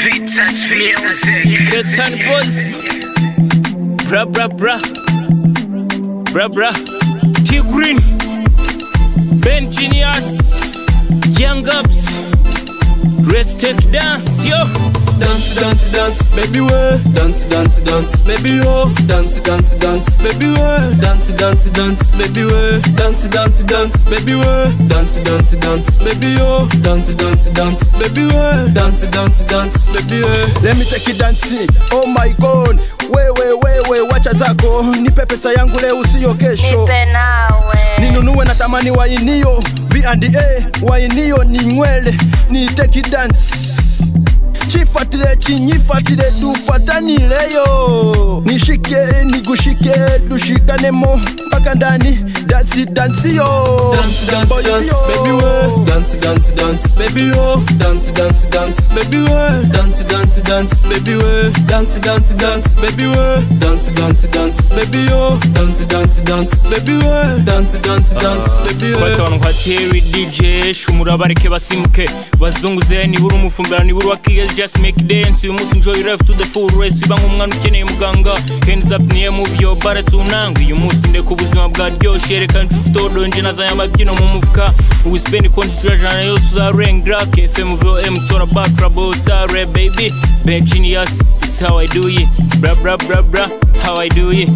V-Touch music. Ketan Boys. Bra bra bra. Bra bra. T-Green. Ben Genius. Young Ups. Rest take dance, yo. Dance, dance, dance, baby way. Dance, dance, dance, baby oh. Dance, dance, dance, baby way. Dance, dance, dance, baby way. Dance, dance, dance, baby way. Dance, dance, dance, baby oh. Dance, dance, dance, baby way. Dance, dance, dance, baby way. Let me take you dancing, oh my god. Wewe, wacha zako. Nipe pesa yangu leo usio kesho. Nipe nawe. Ninunue na tamani wainio V&A, wainio ni nywele. Ni take you dance. Chifatile, chinyifatile, tufatanile yo. Nishike, nigushike, dushikanemo mpaka ndani, dance yo. Dance, dance, dance, baby way. Dance, dance, dance, baby oh. Dance, dance, dance, baby way. Dance, dance, dance, baby way. Dance, dance, dance, baby way. Dance, dance, dance, baby oh. Dance, dance, dance, baby way. Dance, dance, dance, baby way. Kwatona kwa Terry DJ shumura bareke basimuke bazunguze ni buru mufumbira ni buru wakiye just make dance uyu musi enjoy life to the full race ibanga umwana ukeneye muganga hands up niye move your body tunanga uyu musi ndeka ubuzima bwa ryoshe reka njufuto donje nazanya amabyino mu mufuka we spend concentrate na yo to ring rock FM VM tora back trouble tare baby Ben Genius it's how I do it bra bra bra bra how I do it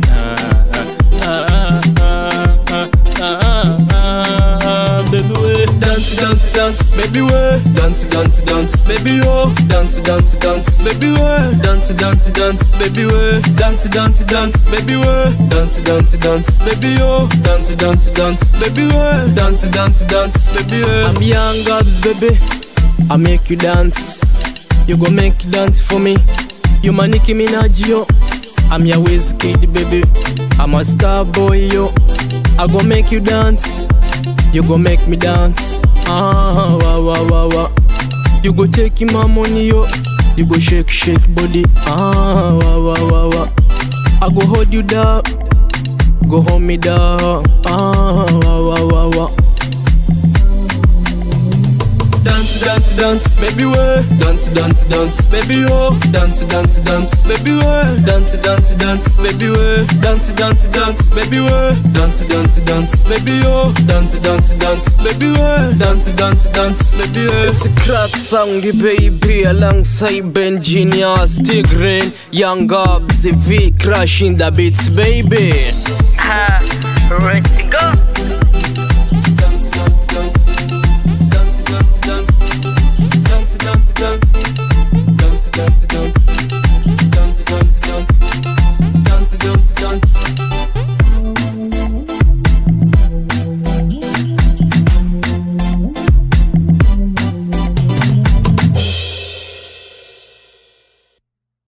baby way. Dance, dance, dance, baby way. Dance, dance, dance, baby oh. Dance, dance, dance, baby way. Dance, dance, dance, baby way. Dance, dance, dance, baby way. Dance, dance, dance, baby oh. Dance, dance, dance, baby way. Dance, dance, dance, baby way. I'm Young Ups, baby. I make you dance. You go make you dance for me. You my Nicki Minaj, yo. I'm your Wizkid, baby. I'm a star boy, yo. I go make you dance. You go make me dance. Ah, wah, wah, wah, wah. You go take my money, yo. You go shake, shake body. Ah, wah, wah, wah, wah. I go hold you down. Go hold me down. Ah, wah, wah, wah, wah. Dance, dance, dance, baby way. Dance, dance, dance, baby oh. Dance, dance, dance, baby way. Dance, dance, dance, baby way. Dance, dance, dance, baby way. Dance, dance, dance, baby oh. Dance, dance, dance, baby way. Dance, dance, dance, baby way. It's a crack song, baby, alongside Ben Genius, T-Green, Young Ups, V, crushing the beats, baby. Ready to go.